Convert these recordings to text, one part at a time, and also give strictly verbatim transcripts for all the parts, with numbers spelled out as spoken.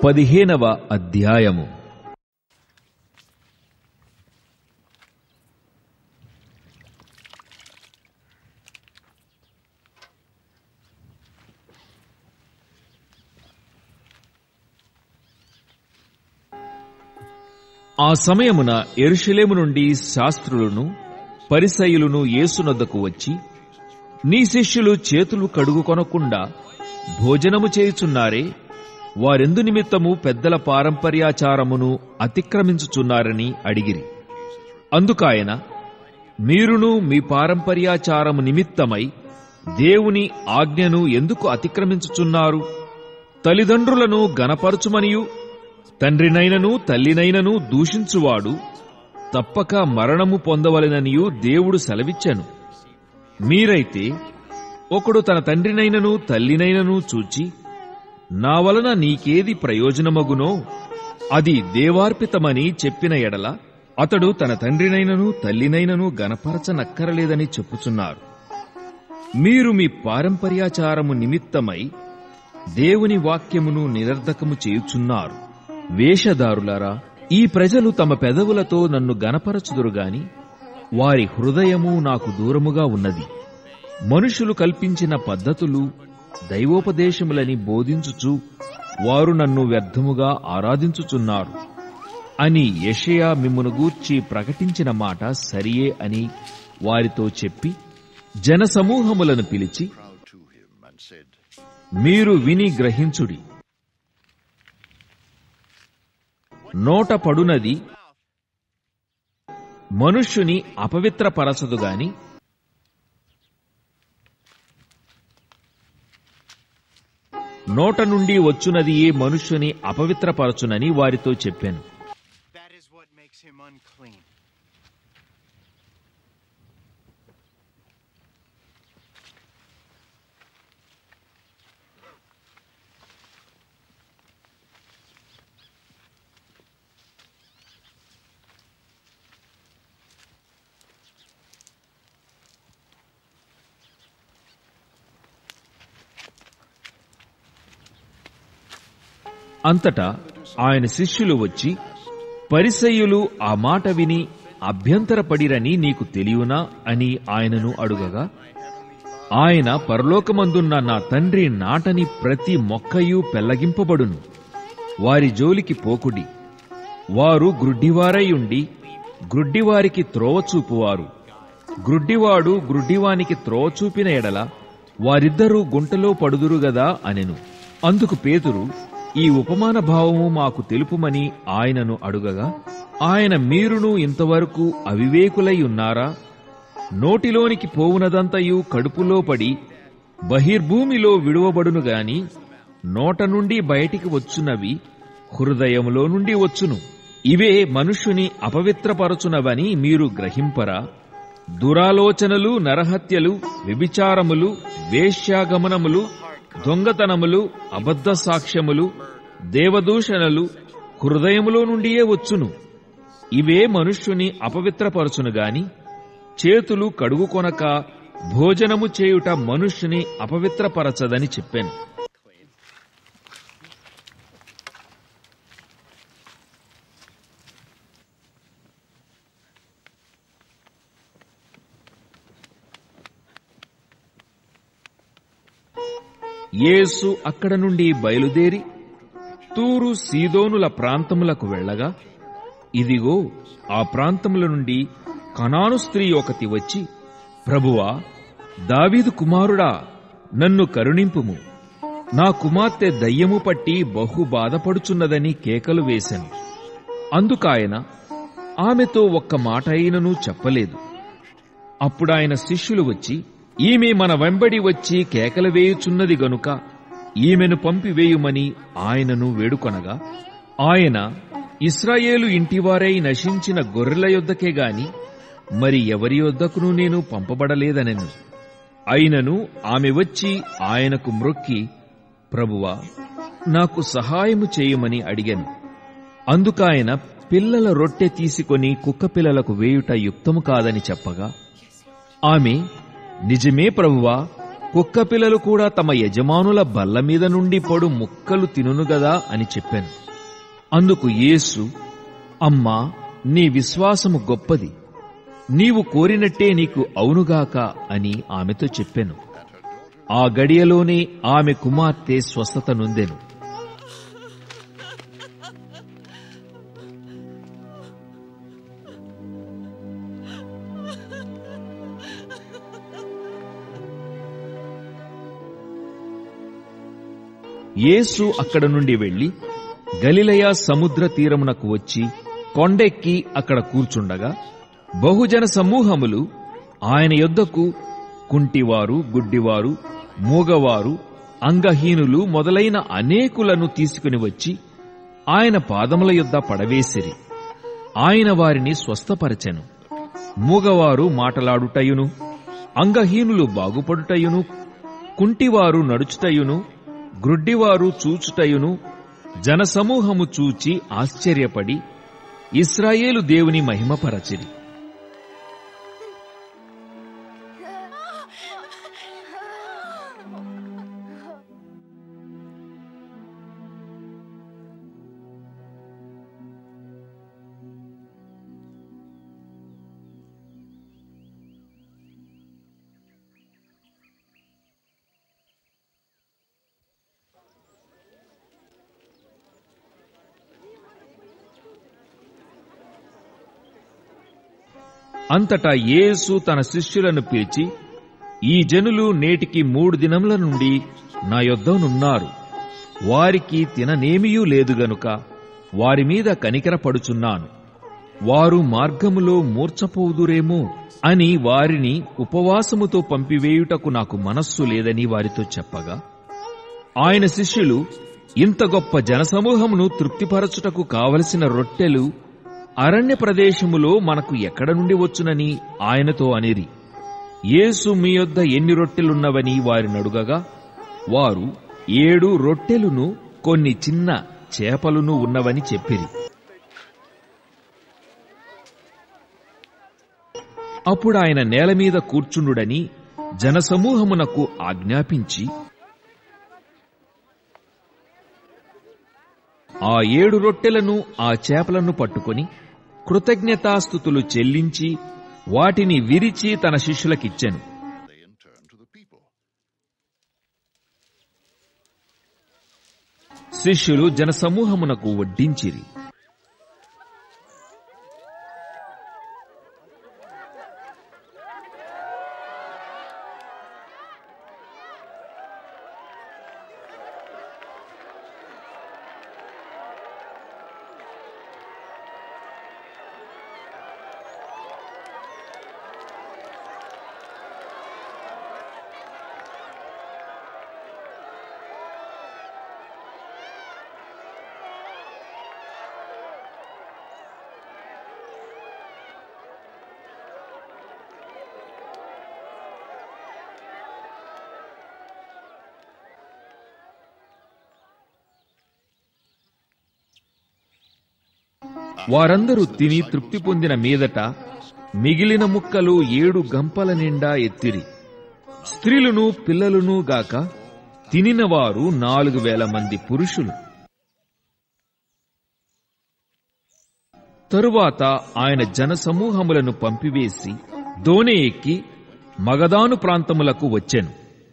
పదిహేనవ అధ్యాయము. ఆ సమయమున యెరూషలేము నుండి శాస్త్రులను పరిసయ్యులను యేసునొద్దకు వచ్చి, నీ శిష్యులు చేతులు కడుగుకొనకుండా భోజనము చేయుచున్నారే, వారెందు నిమిత్తము పెద్దల పారంపర్యాచారమును అతిక్రమించుచున్నారని అడిగిరి. అందుకాయన, మీరును మీ పారంపర్యాచారము నిమిత్తమై దేవుని ఆజ్ఞను ఎందుకు అతిక్రమించుచున్నారు? తల్లిదండ్రులను గనపరచుమనియు తండ్రినైనను తల్లినైనను దూషించువాడు తప్పక మరణము పొందవలెననియు దేవుడు సెలవిచ్చెను. మీరైతే ఒకడు తన తండ్రినైనను తల్లినైనను చూచి, నా వలన నీకేది ప్రయోజనమగునో అది దేవార్పితమని చెప్పిన ఎడల అతడు తన తండ్రినైనను తల్లినైనను గనపరచనక్కరలేదని చెప్పుచున్నారు. మీరు మీ పారంపర్యాచారము నిమిత్తమై దేవుని వాక్యమును నిరర్ధకము చేయుచున్నారు. వేషధారులారా, ఈ ప్రజలు తమ పెదవులతో నన్ను గనపరచుదురుగాని వారి హృదయము నాకు దూరముగా ఉన్నది. మనుషులు కల్పించిన పద్ధతులు దైవోపదేశములని బోధించుచు వారు నన్ను వ్యర్థముగా ఆరాధించుచున్నారు అని యెషయా మిమ్మును గూర్చి ప్రకటించిన మాట సరియే అని వారితో చెప్పి, జనసమూహములను పిలిచి, మీరు విని గ్రహించుడి. నోట పడునది మనుష్యుని అపవిత్రపరచదు గాని నోట నుండి వచ్చునది ఏ మనుష్యుని అపవిత్రపరచునని వారితో చెప్పాను. అంతటా ఆయన శిష్యులు వచ్చి, పరిసయ్యులు ఆ మాట విని అభ్యంతరపడిరని నీకు తెలియనా అని ఆయనను అడుగగా, ఆయన, పరలోకమందున్న నా తండ్రి నాటని ప్రతి మొక్కయు పెళ్లగింపబడును. వారి జోలికి పోకుడి. వారు గ్రుడ్డివారై ఉండి గ్రుడ్డివారికి త్రోవ చూపువారు. గ్రుడ్డివాడు గ్రుడ్డివానికి త్రోవ చూపిన ఎడల వారిద్దరూ గుంటలో పడుదురుగదా అనెను. అందుకు పేతురు, ఈ ఉపమాన భావము మాకు తెలుపుమని ఆయనను అడుగగా, ఆయన, మీరును ఇంతవరకు అవివేకులై ఉన్నారా? నోటిలోనికి పోవునదంతయు కడుపులో పడి బహిర్భూమిలో విడువబడును గాని నోట నుండి బయటికి వచ్చునవి హృదయములో నుండి వచ్చును. ఇవే మనుష్యుని అపవిత్రపరచునవని మీరు గ్రహింపరా? దురాలోచనలు, నరహత్యలు, వ్యభిచారములు, వేశ్యాగమనములు, దొంగతనములు, అబద్ధ సాక్ష్యములు, దేవదూషణలు హృదయములో నుండియే వచ్చును. ఇవే మనుష్యుని అపవిత్రపరచును గాని చేతులు కడుగుకొనక భోజనము చేయుట మనుష్యుని అపవిత్రపరచదని చెప్పాను. యేసు అక్కడ నుండి బయలుదేరి తూరు సీదోనుల ప్రాంతములకు వెళ్లగా, ఇదిగో ఆ ప్రాంతముల నుండి కనాను స్త్రీ ఒకటి వచ్చి, ప్రభువా, దావీదు కుమారుడా, నన్ను కరుణింపుము, నా కుమార్తె దయ్యము పట్టి బహు బాధపడుచున్నదని కేకలు వేశాను. అందుకాయన ఆమెతో ఒక్క మాట అయినను చెప్పలేదు. అప్పుడాయన శిష్యులు వచ్చి, ఈమె మన వెంబడి వచ్చి కేకలు వేయుచున్నది గనుక ఈమెను పంపివేయుమని ఆయనను వేడుకొనగా, ఆయన, ఇశ్రాయేలు ఇంటివారై నశించిన గొర్రెల యొద్దకే గాని మరి ఎవరి యొద్దకును నేను పంపబడలేదనెను. అయినను ఆమె వచ్చి ఆయనకు మ్రొక్కి, ప్రభువా, నాకు సహాయము చేయమని అడిగాను. అందుకాయన పిల్లల రొట్టె తీసుకొని కుక్కపిల్లలకు వేయుట యుక్తము కాదని చెప్పగా, ఆమె, నిజమే ప్రభువా, కుక్కపిల్లలు కూడా తమ యజమానుల బల్ల మీద నుండి పడు ముక్కలు తినునుగదా అని చెప్పాను. అందుకు యేసు, అమ్మా, నీ విశ్వాసము గొప్పది, నీవు కోరినట్టే నీకు అవునుగాక అని ఆమెతో చెప్పాను. ఆ గడియలోనే ఆమె కుమార్తె స్వస్థత నొందెను. యేసు అక్కడ నుండి వెళ్లి గలిలయ సముద్ర తీరమునకు వచ్చి కొండెక్కి అక్కడ కూర్చుండగా బహుజన సమూహములు ఆయన యొద్దకు కుంటివారు, గుడ్డివారు, మూగవారు, అంగహీనులు మొదలైన అనేకులను తీసుకుని వచ్చి ఆయన పాదముల యొద్ద పడవేసిరి. ఆయన వారిని స్వస్థపరచెను. మూగవారు మాటలాడుటయును, అంగహీనులు బాగుపడుటయును, కుంటివారు నడుచుటయును, గ్రుడ్డివారు చూచుటయును జనసమూహము చూచి ఆశ్చర్యపడి ఇశ్రాయేలు దేవుని మహిమపరచిరి. అంతటా యేసు తన శిష్యులను పిలిచి, ఈ జనులు నేటికి మూడు దినముల నుండి నా యొద్దనున్నారు. వారికి తిననేమియూ లేదు గనుక వారి మీద కనికరపడుచున్నాను. వారు మార్గములో మూర్ఛపోదురేమో అని వారిని ఉపవాసముతో పంపివేయుటకు నాకు మనస్సు లేదని వారితో చెప్పగా, ఆయన శిష్యులు, ఇంత గొప్ప జనసమూహమును తృప్తిపరచుటకు కావలసిన రొట్టెలు అరణ్య ప్రదేశములో మనకు ఎక్కడ నుండి వచ్చునని ఆయనతో అనిరి. యేసు మీ యొద్ద ఎన్ని రొట్టెలున్నవని వారినడుగగా, వారు ఏడు రొట్టెలును కొన్ని చిన్న చేపలును ఉన్నవని చెప్పిరి. అప్పుడు ఆయన నేలమీద కూర్చుండుడని జనసమూహమునకు ఆజ్ఞాపించి ఆ ఏడు రొట్టెలను ఆ చేపలను పట్టుకొని కృతజ్ఞతాస్తుతులు చెల్లించి వాటిని విరిచి తన శిష్యులకిచ్చెను. శిష్యులు జనసమూహమునకు వడ్డించిరి. వారందరూ తిని తృప్తి పొందిన మీదట మిగిలిన ముక్కలు ఏడు గంపల నిండా ఎత్తిరి. స్త్రీలును పిల్లలును గాక తినినవారు నాలుగు వేల మంది పురుషులు. తరువాత ఆయన జనసమూహములను పంపివేసి దోణి ఎక్కి మగదాను ప్రాంతములకు వచ్చెను.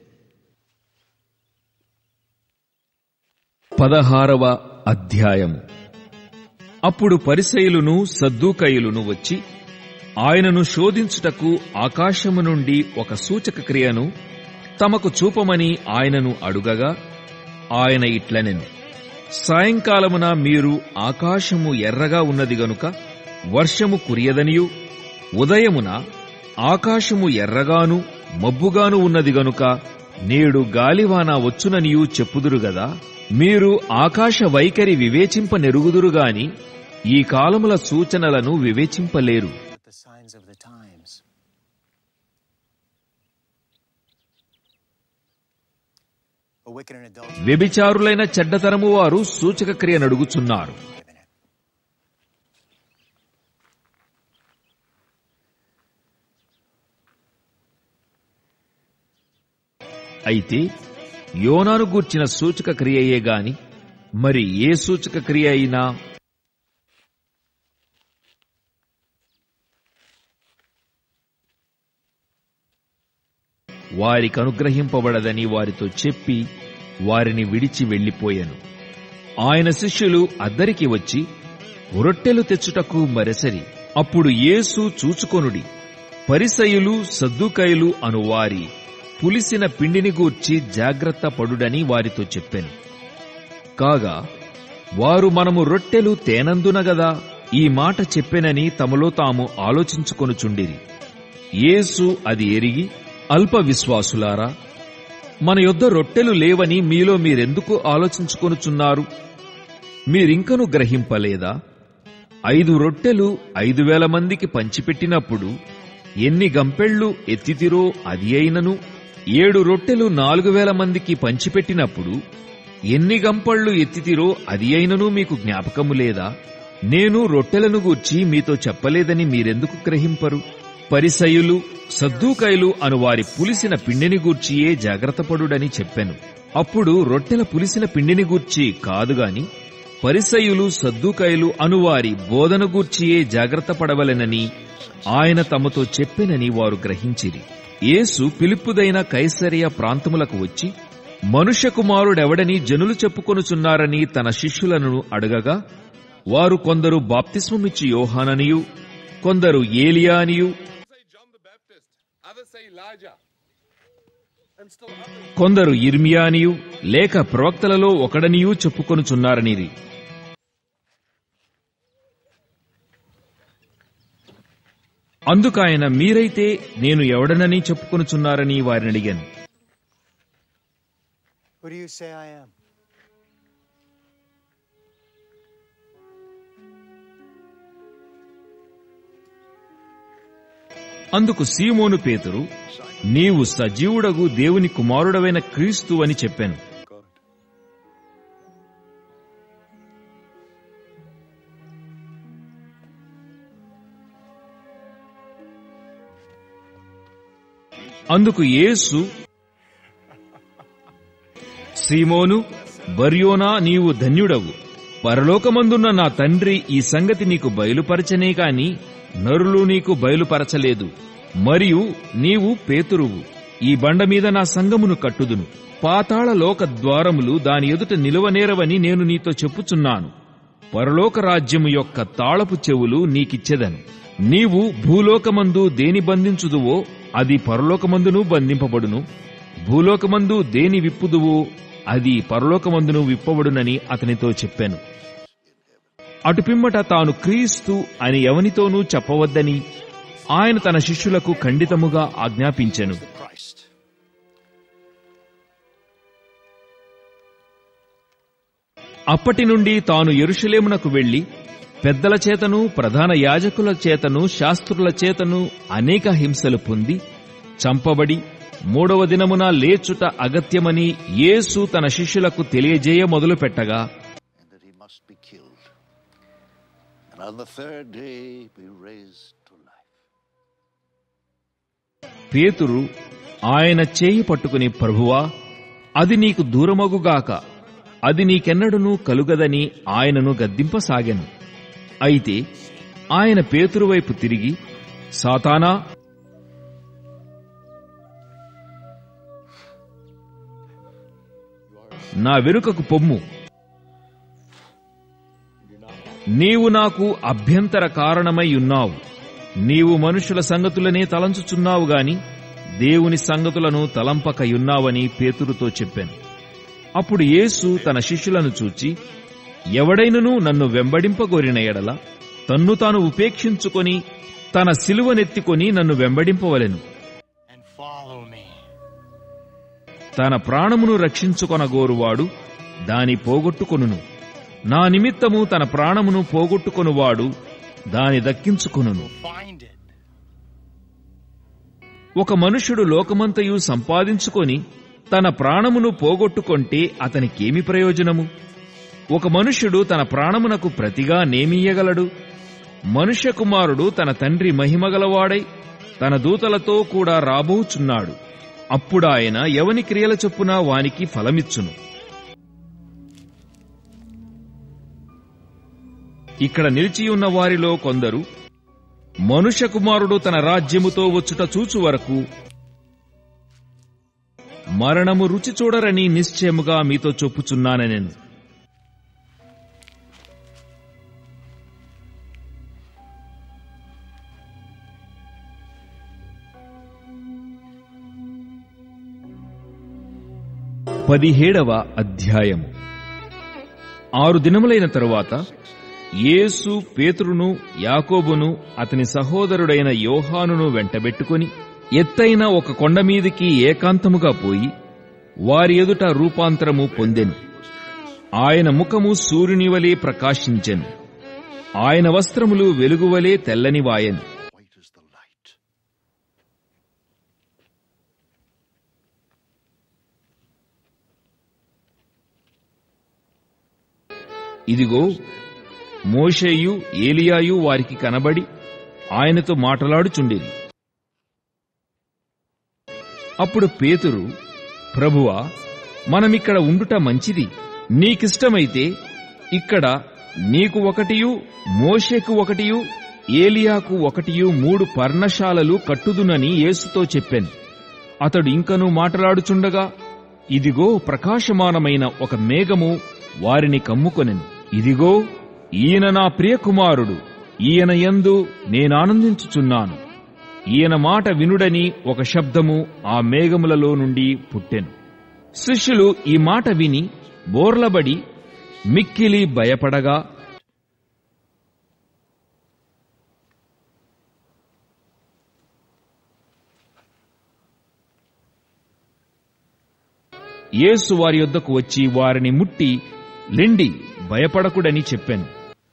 పదహారవ అధ్యాయము. అప్పుడు పరిసయ్యులును సద్దూకయ్యులును వచ్చి ఆయనను శోధించుటకు ఆకాశము నుండి ఒక సూచక క్రియను తమకు చూపమని ఆయనను అడుగగా, ఆయన ఇట్లనెను, సాయంకాలమున మీరు ఆకాశము ఎర్రగా ఉన్నది గనుక వర్షము కురియదనియు, ఉదయమున ఆకాశము ఎర్రగాను మబ్బుగాను ఉన్నది గనుక నేడు గాలివాన వచ్చుననియూ చెప్పుదురు గదా. మీరు ఆకాశ వైఖరి వివేచింపనెరుగుదురుగాని ఈ కాలముల సూచనలను వివేచింపలేరు. వ్యభిచారులైన చెడ్డతరము వారు సూచక క్రియ నడుగుచున్నారు. అయితే యోనాను గూర్చిన సూచక క్రియయే గాని మరి ఏ సూచక క్రియ అయినా వారికి అనుగ్రహింపబడదని వారితో చెప్పి వారిని విడిచి వెళ్లిపోయాను. ఆయన శిష్యులు అద్దరికి వచ్చి రొట్టెలు తెచ్చుటకు మరెసరి. అప్పుడు యేసు చూచుకొనుడి, పరిసయ్యులు సద్దూకయ్యులు అను వారి పులిసిన పిండిని గూర్చి జాగ్రత్త పడుడని వారితో చెప్పాను. కాగా వారు మనము రొట్టెలు తేనందున గదా ఈ మాట చెప్పెనని తమలో తాము ఆలోచించుకొనుచుండిరి. యేసు అది ఎరిగి, అల్ప విశ్వాసులారా, మన యొద్ద రొట్టెలు లేవని మీలో మీరెందుకు ఆలోచించుకొనుచున్నారు? మీరింకను గ్రహింపలేదా? ఐదు రొట్టెలు ఐదు వేల మందికి పంచిపెట్టినప్పుడు ఎన్ని గంపెళ్లు ఎత్తితిరో అది అయినను, ఏడు రొట్టెలు నాలుగు వేల మందికి పంచిపెట్టినప్పుడు ఎన్ని గంపళ్లు ఎత్తితిరో అది అయినను మీకు జ్ఞాపకము లేదా? నేను రొట్టెలను గూర్చి మీతో చెప్పలేదని మీరెందుకు గ్రహింపరు? పరిసయ్యులు సద్దూకయ్యులు అను వారి పులిసిన పిండిని గూర్చియే జాగ్రత్తపడుడని చెప్పాను. అప్పుడు రొట్టెల పులిసిన పిండిని గూర్చి కాదుగాని పరిసయ్యులు సద్దూకయ్యులు అనువారి బోధన గూర్చియే జాగ్రత్త పడవలెనని ఆయన తమతో చెప్పెనని వారు గ్రహించిరి. యేసు ఫిలిప్పుదైన కైసరయ ప్రాంతములకు వచ్చి మనుష్య కుమారుడెవడని జనులు చెప్పుకొనుచున్నారని తన శిష్యులను అడగగా, వారు కొందరు బాప్తిస్మమిచ్చి యోహాననియు, కొందరు ఏలియా అనియు, కొందరు ఇర్మియా అనియు లేక ప్రవక్తలలో ఒకడనియూ చెప్పుకొనుచున్నారనిరి. అందుకాయన మీరైతే నేను ఎవడనని చెప్పుకొనుచున్నారని వారిని అడిగాను. Who do you say I am? అందుకు సీమోను పేతురు, నీవు సజీవుడగు దేవుని కుమారుడవైన క్రీస్తు అని చెప్పాను. అందుకు యేసు, సీమోను బర్యోనా, నీవు ధన్యుడవు. పరలోకమందున్న నా తండ్రి ఈ సంగతి నీకు బయలుపరచనే కాని నరులు నీకు బయలుపరచలేదు. మరియు నీవు పేతురువు, ఈ బండ మీద నా సంగమును కట్టుదును. పాతాళ లోక ద్వారములు దాని ఎదుట నిలువనేరవని నేను నీతో చెప్పుచున్నాను. పరలోక రాజ్యము యొక్క తాళపు చెవులు నీకిచ్చెదను. నీవు భూలోకమందు దేని బంధించుదువో అది పరలోకమందును బంధింపబడును, భూలోకమందు దేని విప్పుదువో అది పరలోకమందును విప్పబడునని అతనితో చెప్పాను. అటుపిమ్మట తాను క్రీస్తు అని ఎవనితోనూ చెప్పవద్దని ఆయన తన శిష్యులకు ఖండితముగా ఆజ్ఞాపించెను. అప్పటి నుండి తాను యెరూషలేమునకు వెళ్లి పెద్దల చేతను ప్రధాన యాజకుల చేతను శాస్త్రుల చేతను అనేక హింసలు పొంది చంపబడి మూడవ దినమున లేచుట అగత్యమని యేసు తన శిష్యులకు తెలియజేయ మొదలుపెట్టగా, పేతురు ఆయన చేయి పట్టుకుని, ప్రభువా, అది నీకు దూరమగుగాక, అది నీకెన్నడూనూ కలుగదని ఆయనను గద్దింపసాగెను. అయితే ఆయన పేతురు వైపు తిరిగి, సాతానా, నా వెనుకకు పొమ్ము. నీవు నాకు అభ్యంతర కారణమై ఉన్నావు. నీవు మనుషుల సంగతులనే తలంచుచున్నావు గాని దేవుని సంగతులను తలంపకయున్నావని పేతురుతో చెప్పాను. అప్పుడు యేసు తన శిష్యులను చూచి, ఎవడైనను నన్ను వెంబడింపగోరిన ఎడల తన్ను తాను ఉపేక్షించుకొని తన సిలువనెత్తికొని నన్ను వెంబడింపవలెను. తన ప్రాణమును రక్షించుకొనగోరువాడు దాని పోగొట్టుకొనును. నా నిమిత్తము తన ప్రాణమును పోగొట్టుకొనువాడు దాని దక్కించుకొనును. ఒక మనుష్యుడు లోకమంతయు సంపాదించుకొని తన ప్రాణమును పోగొట్టుకొంటే అతనికేమి ప్రయోజనము? ఒక మనుష్యుడు తన ప్రాణమునకు ప్రతిగా నేమియ్యగలడు? మనుష్య కుమారుడు తన తండ్రి మహిమగలవాడై తన దూతలతో కూడా రాబోచున్నాడు. అప్పుడాయన ఎవని క్రియల చొప్పున వానికి ఫలమిచ్చును. ఇక్కడ నిలిచియున్న వారిలో కొందరు మనుష్య కుమారుడు తన రాజ్యముతో వచ్చుట చూచు వరకు మరణము రుచి చూడరని నిశ్చయముగా మీతో చెప్పుచున్నానెను. పదిహేడవ అధ్యాయము. ఆరు దినములైన తరువాత యేసు పేతురును, యాకోబును, అతని సహోదరుడైన యోహానును వెంటబెట్టుకుని ఎత్తైన ఒక కొండమీదికి ఏకాంతముగా పోయి వారి ఎదుట రూపాంతరము పొందెను. ఆయన ముఖము సూర్యునివలే ప్రకాశించెను. ఆయన వస్త్రములు వెలుగువలే తెల్లనివాయెను. ఇదిగో, మోషేయు ఏలియాయు వారికి కనబడి ఆయనతో మాటలాడుచుండిరి. అప్పుడు పేతురు, ప్రభువా, మనమిక్కడ ఉండుట మంచిది. నీకిష్టమైతే ఇక్కడ నీకు ఒకటియు, మోషేకు ఒకటియు, ఏలియాకు ఒకటియు మూడు పర్ణశాలలు కట్టుదునని యేసుతో చెప్పాను. అతడు ఇంకనూ మాటలాడుచుండగా ఇదిగో, ప్రకాశమానమైన ఒక మేఘము వారిని కమ్ముకొనెను. ఇదిగో, ఈయన నా ప్రియకుమారుడు, ఈయన యందు నేనానందించుచున్నాను. ఈయన మాట వినుడని ఒక శబ్దము ఆ మేఘములలో నుండి పుట్టెను. శిష్యులు ఈ మాట విని బోర్లబడి మిక్కిలి భయపడగా యేసు వారి యొద్దకు వచ్చి వారిని ముట్టి, లెండి, భయపడకుడని చెప్పాను.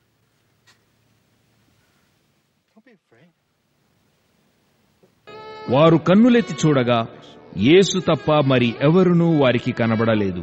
వారు కన్నులెత్తి చూడగా యేసు తప్ప మరి ఎవరునూ వారికి కనబడలేదు.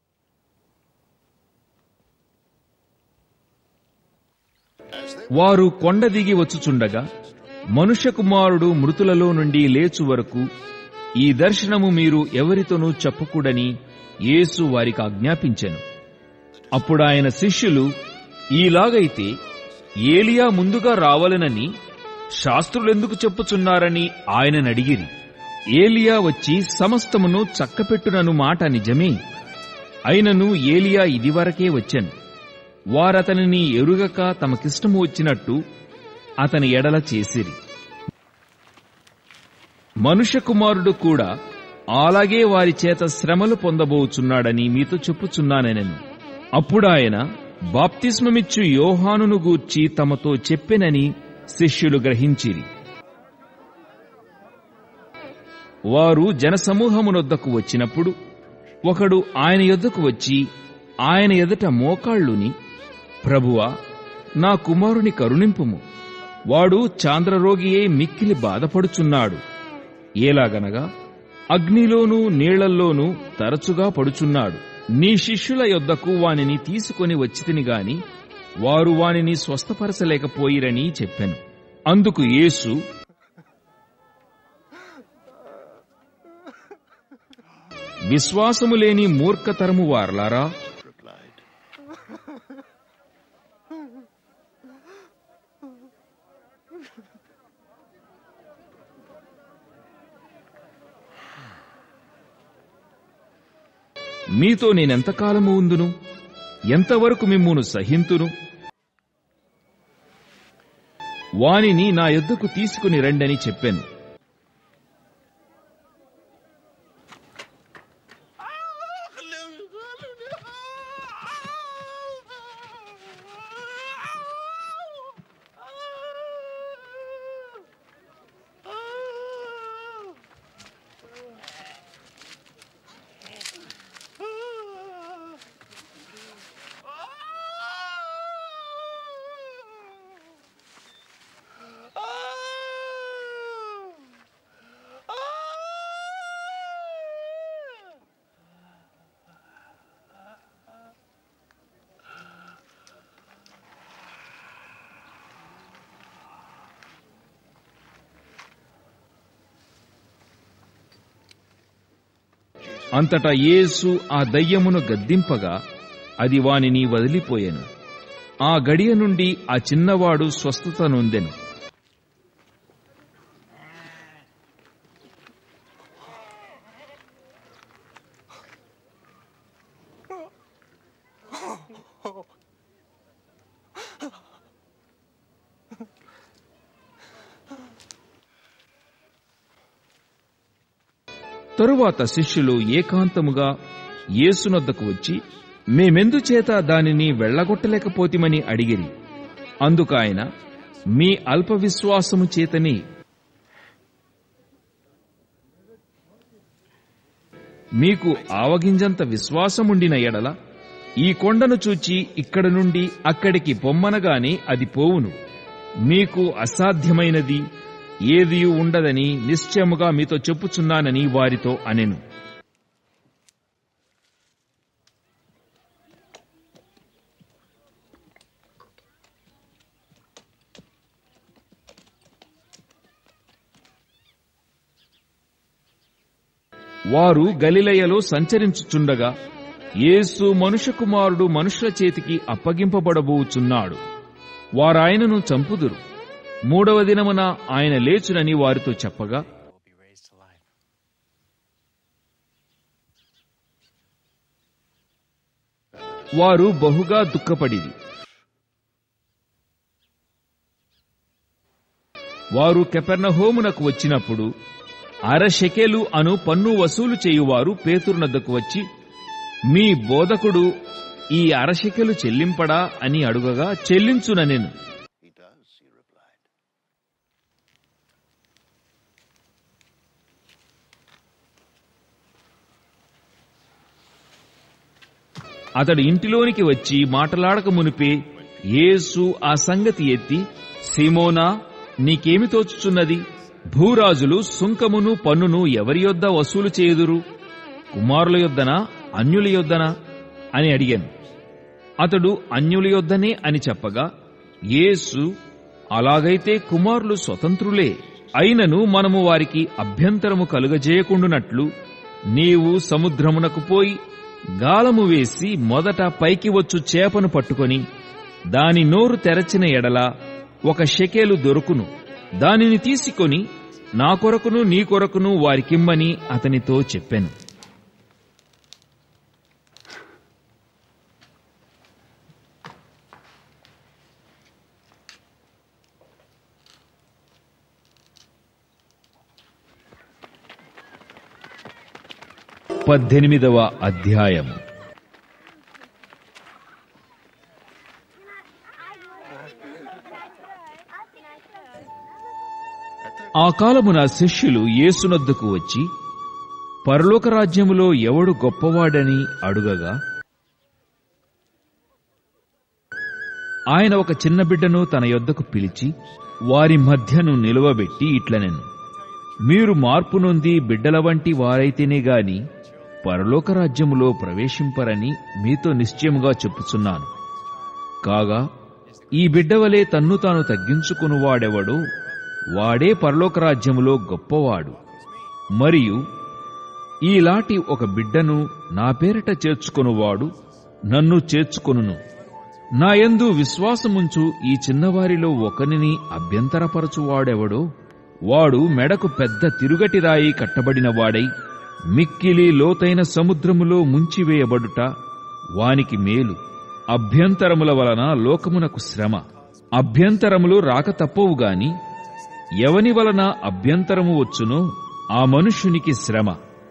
వారు కొండ దిగి వచ్చుచుండగా మనుష్య కుమారుడు మృతులలో నుండి లేచు వరకు ఈ దర్శనము మీరు ఎవరితోనూ చెప్పకూడని యేసు వారికి ఆజ్ఞాపించెను. అప్పుడాయన శిష్యులు, ఈలాగైతే ఏలియా ముందుగా రావాలనని శాస్త్రులెందుకు చెప్పుచున్నారని ఆయననడిగిరి. ఏలియా వచ్చి సమస్తమును చక్కపెట్టునను మాట నిజమే. అయినను ఏలియా ఇదివరకే వచ్చెను. వారతనిని ఎరుగక తమకిష్టము వచ్చినట్టు అతని ఎడల చేసిరి. మనుష్య కుమారుడు కూడా అలాగే వారి చేత శ్రమలు పొందబోచున్నాడని మీతో చెప్పుచున్నానెను. అప్పుడాయన బాప్తిస్మమిచ్చు యోహానును గూర్చి తమతో చెప్పెనని శిష్యులు గ్రహించిరి. వారు జనసమూహమునొద్దకు వచ్చినప్పుడు ఒకడు ఆయన యొద్దకు వచ్చి ఆయన ఎదుట మోకాళ్ళుని, ప్రభువా, నా కుమారుని కరుణింపుము, వాడు చాంద్రరోగియే మిక్కిలి బాధపడుచున్నాడు. ఏలాగనగా అగ్నిలోనూ నీళ్లల్లోనూ తరచుగా పడుచున్నాడు. నీ శిష్యుల యొద్దకు వానిని తీసుకొని వచ్చితిని గాని వారు వానిని స్వస్థపరచలేకపోయిరని చెప్పెను. అందుకు యేసు, విశ్వాసము లేని మూర్ఖతరము వారలారా, మీతో నేనెంతకాలము ఉందును? ఎంతవరకు మిమ్మును సహింతును? వానిని నా యొద్దకు తీసుకుని రండని చెప్పాను. అంతటా యేసు ఆ దయ్యమును గద్దింపగా అది వానిని వదిలిపోయెను. ఆ గడియ నుండి ఆ చిన్నవాడు స్వస్థత నొందెను. తరువాత శిష్యులు ఏకాంతముగా యేసునొద్దకు వచ్చి, మేమెందుచేత దానిని వెళ్లగొట్టలేకపోతిమని అడిగిరి. అందుకాయన, మీ అల్ప విశ్వాసము చేతనే. మీకు ఆవగింజంత విశ్వాసముండిన ఎడల ఈ కొండను చూచి ఇక్కడ నుండి అక్కడికి పొమ్మనగానే అది పోవును. మీకు అసాధ్యమైనది ఏదియూ ఉండదని నిశ్చయముగా మీతో చెప్పుచున్నానని వారితో అనెను. వారు గలిలయలో సంచరించుచుండగా యేసు మనుష్య కుమారుడు మనుష్యుల చేతికి అప్పగింపబడబోచున్నాడు, వారాయనను చంపుదురు, మూడవ దినమున ఆయన లేచునని వారితో చెప్పగా, వారు బహుగా దుఃఖపడిరి. వారు కెపెర్నహూమునకు వచ్చినప్పుడు అరషెకెలు అను పన్ను వసూలు చేయువారు పేతురునద్దకు వచ్చి, మీ బోధకుడు ఈ అరషెకెలు చెల్లింపడా అని అడుగగా, చెల్లించుననెను. అతడు ఇంటిలోనికి వచ్చి మాటలాడక మునిపే యేసు ఆ సంగతి ఎత్తి, సీమోనా, నీకేమి తోచుచున్నది? భూరాజులు సుంకమును పన్నును ఎవరి యొద్ద వసూలు చేయుదురు, కుమారుల యొద్దనా అన్యుల యొద్దనా అని అడిగాను. అతడు అన్యుల యొద్దనే అని చెప్పగా, యేసు, అలాగైతే కుమారులు స్వతంత్రులే, అయినను మనము వారికి అభ్యంతరము కలుగజేయకుండునట్లు నీవు సముద్రమునకు పోయి గాలము వేసి మొదట పైకి వచ్చు చేపను పట్టుకొని దాని నోరు తెరచిన ఎడల ఒక షెకెలు దొరుకును, దానిని తీసుకొని నా కొరకును నీ కొరకును వారికిమ్మని అతనితో చెప్పాను. పద్దెనిమిదవ అధ్యాయము. ఆ కాలమున శిష్యులు యేసునొద్దకు వచ్చి, పరలోక రాజ్యములో ఎవడు గొప్పవాడని అడుగగా, ఆయన ఒక చిన్న బిడ్డను తన యొద్దకు పిలిచి వారి మధ్యను నిలువబెట్టి ఇట్లనెను, మీరు మార్పు నొంది బిడ్డల వంటి వారైతేనే గాని పరలోక రాజ్యములో ప్రవేశింపరని మీతో నిశ్చయముగా చెప్పుచున్నాను. కాగా ఈ బిడ్డవలే తన్ను తాను తగ్గించుకునివాడెవడో వాడే పరలోక రాజ్యములో గొప్పవాడు. మరియు ఈలాటి ఒక బిడ్డను నా పేరిట చేర్చుకొనువాడు నన్ను చేర్చుకొనును. నాయందు విశ్వాసముంచు ఈ చిన్నవారిలో ఒకనిని అభ్యంతరపరచువాడెవడో వాడు మెడకు పెద్ద తిరుగటి రాయి కట్టబడిన వాడై మిక్కిలి లోతైన సముద్రములో ముంచివేయబడుట వానికి మేలు. అభ్యంతరముల వలన లోకమునకు శ్రమ, అభ్యంతరములు రాక తప్పవుగాని ఎవని వలన అభ్యంతరము వచ్చునో ఆ మనుష్యునికి శ్రమ.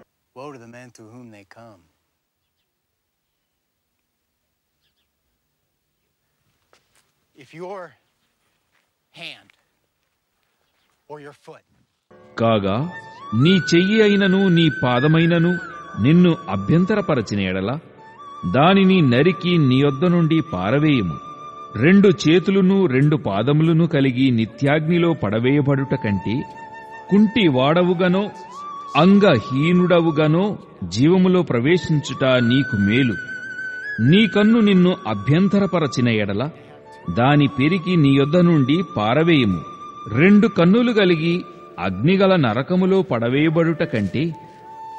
కాగా నీ చెయ్యి అయినను నీ పాదమైనను నిన్ను అభ్యంతరపరచిన ఎడల దానిని నరికి నీ యొద్ద నుండి పారవేయము. రెండు చేతులను రెండు పాదములను కలిగి నిత్యాగ్నిలో పడవేయబడుట కంటే కుంటి వాడవుగానో అంగహీనుడవుగానో జీవములో ప్రవేశించుట నీకు మేలు. నీ కన్ను నిన్ను అభ్యంతరపరచిన ఎడల దాని పెరికి నీ యొద్ద నుండి పారవేయము. రెండు కన్నులు కలిగి అగ్నిగల నరకములో పడవేయబడుట కంటే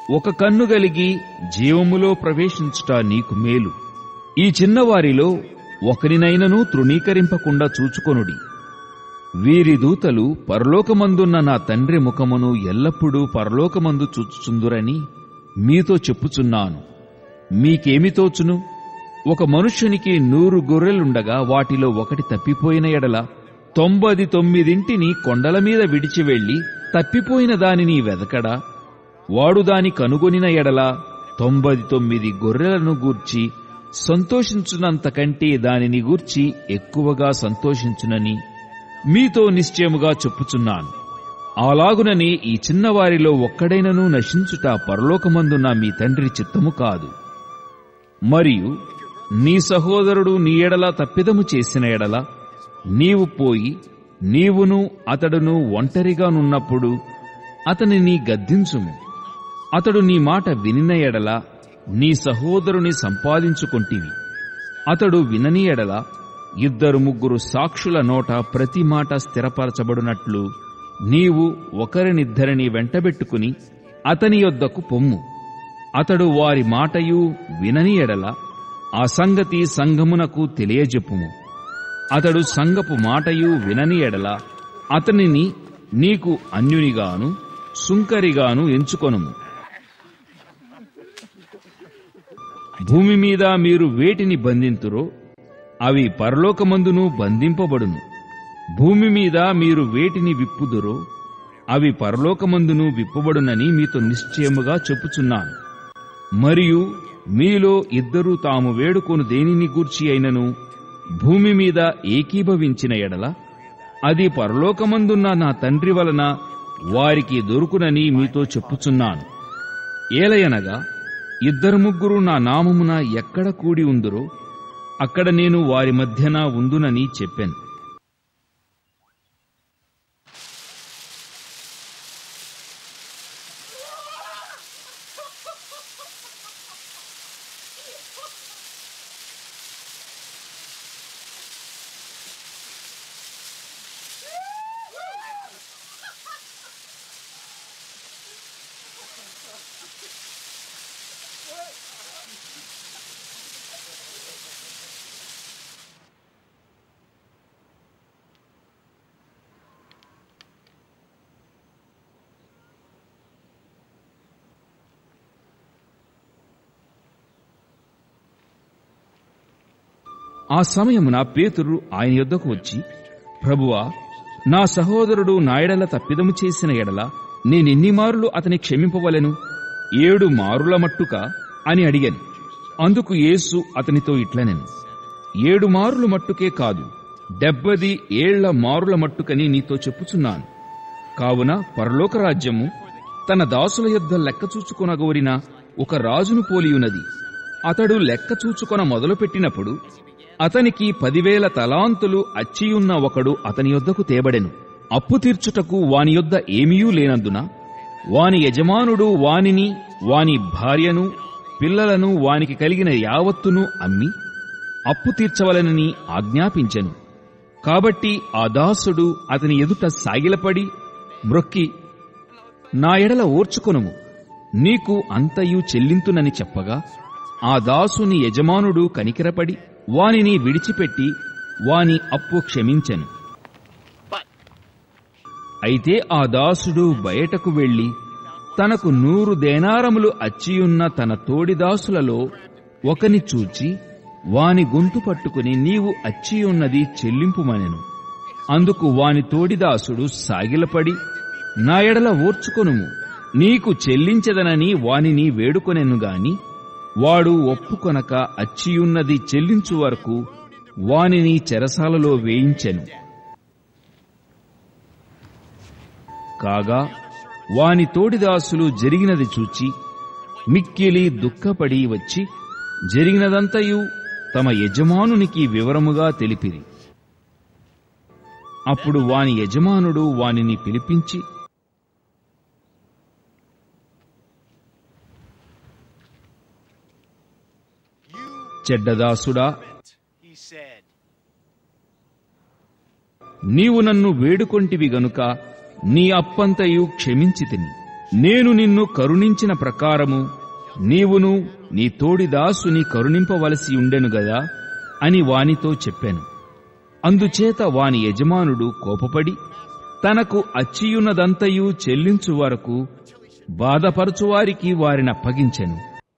ఒక కన్ను గలిగి జీవములో ప్రవేశించుట నీకు మేలు. ఈ చిన్నవారిలో ఒకరినైనను తృణీకరింపకుండా చూచుకొనుడి. వీరి దూతలు పరలోకమందున్న నా తండ్రి ముఖమును ఎల్లప్పుడూ పరలోకమందు చూచుచుందురని మీతో చెప్పుచున్నాను. మీకేమి తోచును? ఒక మనుష్యునికి నూరు గొర్రెలుండగా వాటిలో ఒకటి తప్పిపోయిన ఎడల తొంభది తొమ్మిదింటిని కొండల మీద విడిచి వెళ్లి తప్పిపోయిన దానిని వెదకడా? వాడు దాని కనుగొనిన ఎడల తొంభది తొమ్మిది గొర్రెలను గూర్చి సంతోషించునంతకంటే దానిని గూర్చి ఎక్కువగా సంతోషించునని మీతో నిశ్చయముగా చెప్పుచున్నాను. అలాగునని ఈ చిన్నవారిలో ఒక్కడైనను నశించుట పరలోకమందున్న మీ తండ్రి చిత్తము కాదు. మరియు నీ సహోదరుడు నీ ఎడల తప్పిదము చేసిన ఎడల నీవు పోయి నీవును అతడును ఒంటరిగానున్నప్పుడు అతనిని గద్దించుము. అతడు నీ మాట వినిన ఎడల నీ సహోదరుని సంపాదించుకొంటివి. అతడు వినని ఎడల ఇద్దరు ముగ్గురు సాక్షుల నోట ప్రతి మాట స్థిరపరచబడినట్లు నీవు ఒకరినిద్దరిని వెంటబెట్టుకుని అతని యొద్దకు పొమ్ము. అతడు వారి మాటయు వినని ఎడల ఆ సంగతి సంఘమునకు తెలియజెప్పుము. అతడు సంఘపు మాటయు వినని ఎడల అతనిని నీకు అన్యునిగాను సుంకరిగాను ఎంచుకొనుము. భూమి మీద మీరు వేటిని బంధింతురో అవి పరలోకమందును బంధింపబడును. భూమి మీద మీరు వేటిని విప్పుదురో అవి పరలోకమందును విప్పబడునని మీతో నిశ్చయముగా చెప్పుచున్నాను. మరియు మీలో ఇద్దరు తాము వేడుకొను దేనిని గూర్చి అయినను భూమి మీద ఏకీభవించిన ఎడల అది పరలోకమందున్న నా తండ్రి వలన వారికి దొరుకునని మీతో చెప్పుచున్నాను. ఏలయనగా ఇద్దరు ముగ్గురు నా నామమున ఎక్కడ కూడి ఉందురో అక్కడ నేను వారి మధ్యన ఉందునని చెప్పాను. ఆ సమయమున పేతురు ఆయన యొద్దకు వచ్చి, ప్రభువా, నా సహోదరుడు నాయడల తప్పిదము చేసిన ఎడల నేనెన్ని మారులు అతని క్షమింపవలెను? ఏడు మారుల మట్టుక అని అడిగాను. అందుకు యేసు అతనితో ఇట్లనెను, ఏడు మారుల మట్టుకే కాదు, డెబ్బది ఏళ్ల మారుల మట్టుకని నీతో చెప్పుచున్నాను. కావున పరలోకరాజ్యము తన దాసుల యొద్ద లెక్క చూచుకొనగోరిన ఒక రాజును పోలియున్నది. అతడు లెక్క చూచుకొన మొదలుపెట్టినప్పుడు అతనికి పదివేల తలాంతులు అచ్చియున్న ఒకడు అతని యొద్దకు తేబడెను. అప్పు తీర్చుటకు వాని యొద్ద ఏమీయూ లేనందున వాని యజమానుడు వానిని, వాని భార్యను, పిల్లలను, వానికి కలిగిన యావత్తును అమ్మి అప్పు తీర్చవలెనని ఆజ్ఞాపించెను. కాబట్టి ఆ దాసుడు అతని ఎదుట సాగిలపడి మ్రొక్కి, నా ఎడల ఓర్చుకొనుము, నీకు అంతయు చెల్లింతునని చెప్పగా ఆ దాసుని యజమానుడు కనికరపడి వానిని విడిచిపెట్టి వాని అప్పు క్షమించెను. అయితే ఆ దాసుడు బయటకు వెళ్లి తనకు నూరు దేనారములు అచ్చియున్న తన తోడిదాసులలో ఒకని చూచి వాని గొంతు పట్టుకుని, నీవు అచ్చియున్నది చెల్లింపుమనెను. అందుకు వాని తోడిదాసుడు సాగిలపడి, నా ఎడల ఓర్చుకొనుము, నీకు చెల్లించదనని వానిని వేడుకొనెనుగాని వాడు ఒప్పుకొనక అచ్చియున్నది చెల్లించు వరకు వానిని చెరసాలలో వేయించెను. కాగా వాని తోడిదాసులు జరిగినది చూచి మిక్కిలి దుఃఖపడి వచ్చి జరిగినదంతయు తమ యజమానునికి వివరముగా తెలిపిరి. అప్పుడు వాని యజమానుడు వానిని పిలిపించి, చెడ్డదాసుడా, నీవు నన్ను వేడుకొంటివి గనుక నీ అప్పంతయు క్షమించితిని. నేను నిన్ను కరుణించిన ప్రకారము నీవును నీ తోడిదాసుని కరుణింపవలసి ఉండెను గదా అని వానితో చెప్పాను. అందుచేత వాని యజమానుడు కోపపడి తనకు అచ్చియున్నదంతయు చెల్లించు వరకు బాధపరచువారికి వారినప్పగించెను.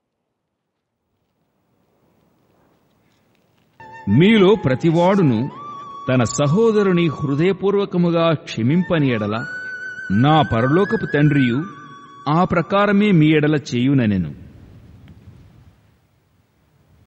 మీలో ప్రతివాడును తన సహోదరుని హృదయపూర్వకముగా క్షమింపని ఎడల నా పరలోకపు తండ్రియు ఆ ప్రకారమే మీ ఎడల చేయుననెను.